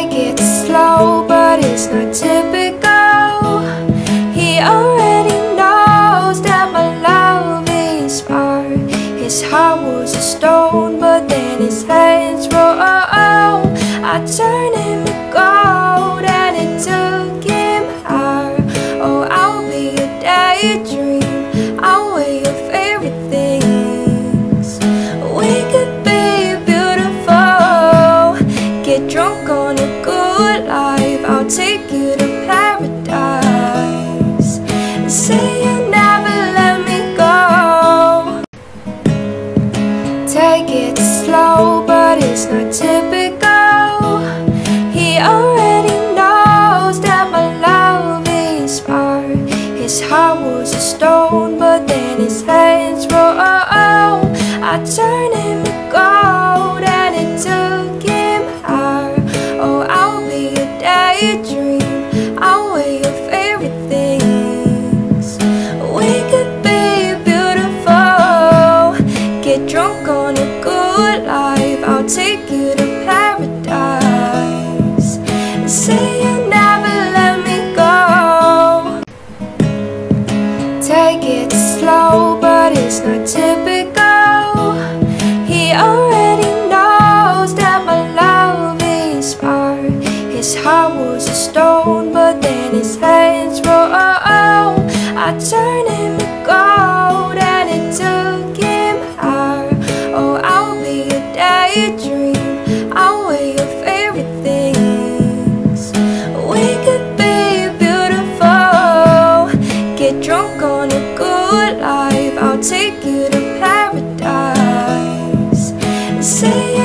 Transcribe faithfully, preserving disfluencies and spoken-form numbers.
Take it slow, but it's not typical. He already knows that my love is far. His heart was a stone, but then his hands roll. I turned him to gold and it took him higher. Oh, I'll be a daydream, I'll weigh your favorite things. We could be beautiful, get drunk on a good life. I'll take you to paradise. Say you'll never let me go. Take it slow, but it's not typical. He already knows that my love is far. His heart was a stone, but then his hands roll. I turned him to gold and it took him higher. Oh, I'll be a daydream, I'll weigh your favorite things. We could be beautiful, get drunk on a good life. I'll take you to paradise. Say you'll never let me go. Take it slow, but it's not typical. He already knows that my love is far. His heart was a stone, but then his hands roll. I turned him to gold and it took him higher. Oh, I'll be a daydream, I'll weigh your favorite things. We could be beautiful, get drunk on a good life. I'll take you to paradise. Say